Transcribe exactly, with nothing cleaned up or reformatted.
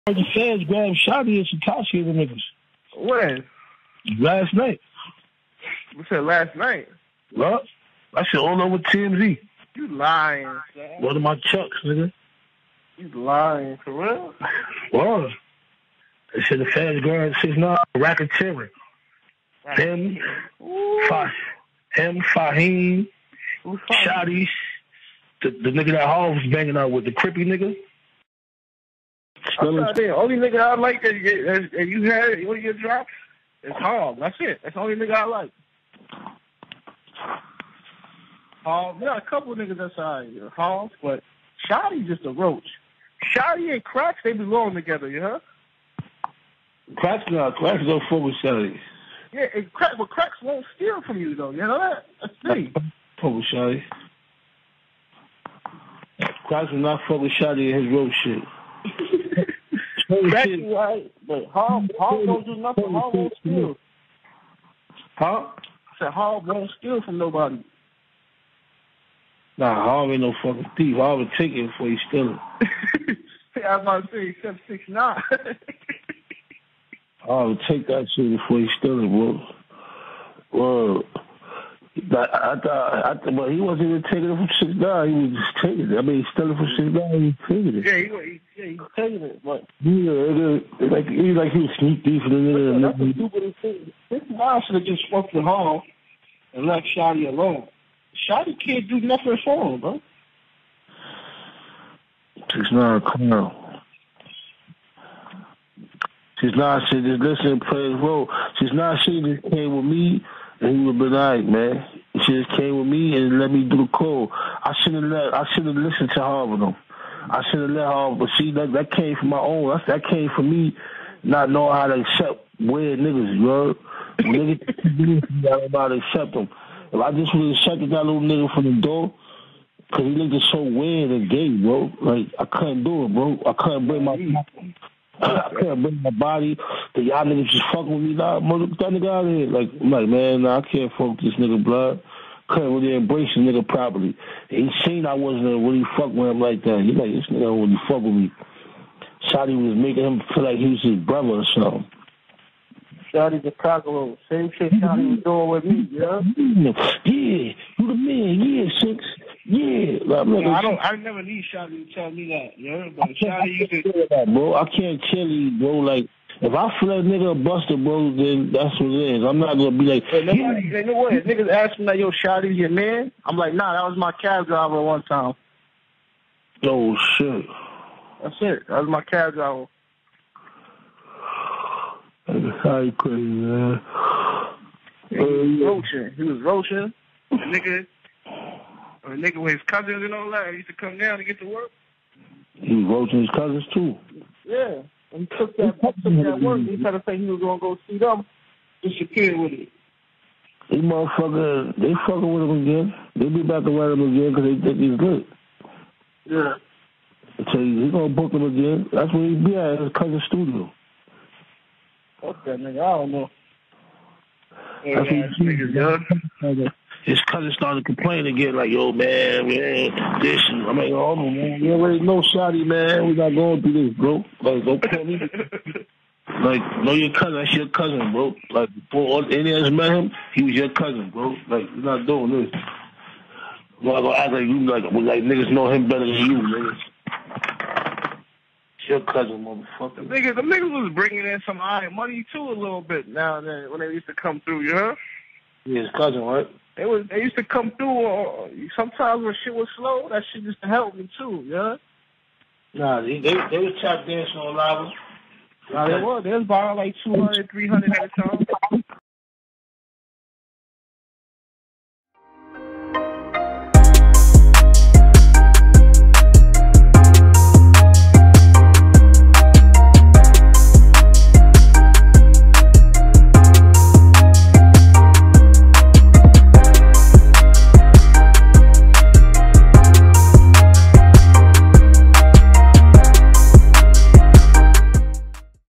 The feds grabbed Shotti and Tekashi and the niggas. When? Last night. You said last night? What? I said all over T M Z. You lying, son. One of my chucks, nigga. You lying, for real? What? They said the feds grabbed six nine racketeering. Him, Fa- him, Fahim, Shotti, the, the nigga that Harv was banging out with, the Crippy nigga. I'm not there. Only nigga I like that you, that you had one of your drops is Harv. That's it. That's the only nigga I like. Harv, yeah, a couple of niggas that's all right. Harv, but Shotti just a roach. Shotti and Cracks, they belong together, you heard? Cracks, no, Cracks don't fuck with Shotti. Yeah, and Crack, but Cracks won't steal from you, though. You know that? That's me. Fuck with Shotti. Cracks will not fuck with Shotti and his roach shit. That's right, but Harv, Harv don't do nothing. Harv won't steal. Huh? I said Harv won't steal from nobody. Nah, Harv ain't no fucking thief. Harv will take it before he steal it. I was about to say, except six nine. Harv will take that shit before he steal it, bro. Well, I thought, I thought, but he wasn't even taking it from six nine. He was just taking it. I mean, he stealing from six nine. He was taking it. Yeah, he was, yeah, he was taking it, but yeah, it, like he like he was sneak thief in the nigga. That's the stupidest thing. Six nine should have just fucked with Harv and left Shotti alone. Shotti can't do nothing for him, bro. six nine, come on. six nine said, just listen and play his role. six nine shit just came with me. And he would have been all right, man. She just came with me and let me do the call. I shouldn't have let, I shouldn't have listened to Harv though. I should have let Harv, but see, that, that came from my own. That, that came from me not knowing how to accept weird niggas, you know? Niggas, I don't know how to accept them. If I just would have accepted that little nigga from the door, because he looked so weird and gay, bro. Like, I couldn't do it, bro. I couldn't bring my... I can't bring my body that y'all niggas just fucking with me. Nah, mother, that nigga out of here. Like, I'm like, man, nah, I can't fuck with this nigga blood. Couldn't really embrace this nigga properly. He seen I wasn't really fuck with him like that. He like, this nigga don't really fuck with me. Shotti was making him feel like he was his brother or something. Shotti the cockroach. Same shit Shotti was doing with me, yeah? Yeah, you the man, yeah, six. Yeah. Like, yeah I don't, I never need Shotti to tell me that, yeah? But Shotti used to... That, bro. I can't tell you, bro, like, if I feel that nigga a buster, bro, then that's what it is. I'm not gonna be like... Hey, nobody, yeah. You know what? If niggas ask me, like, yo, Shotti, your man? I'm like, nah, that was my cab driver one time. Oh, shit. That's it. That was my cab driver. How you crazy, man? He was roaching. He was roaching. A nigga, a nigga with his cousins and all that. He used to come down to get to work. He was roaching his cousins, too. Yeah. And he took that, took that work. He tried to say he was going to go see them. Disappeared with it. These motherfuckers, they fucking with him again. They be about to wear him again because they think he's good. Yeah. I tell you, he going to book him again. That's where he be at, his cousin's studio. Fuck that nigga, I don't know. Hey, ass niggas, yo. His cousin started complaining again, like, yo, man, man, this. And I'm like, hold on, man. You already know Shotti, man. We not going through this, bro. Like, don't call me. Like, know your cousin. That's your cousin, bro. Like, before any of us met him, he was your cousin, bro. Like, you're not doing this. You're not gonna act like you, like, like niggas know him better than you, niggas. Your cousin, motherfucker. The niggas, the niggas was bringing in some iron money too a little bit now and then when they used to come through, you know? Yeah, his cousin, right? They was they used to come through. Uh, sometimes when shit was slow, that shit used to help me too, you know? Nah, they they, they was tap dancing on lava. Nah, they was. They was buying like two hundred, three hundred at a time.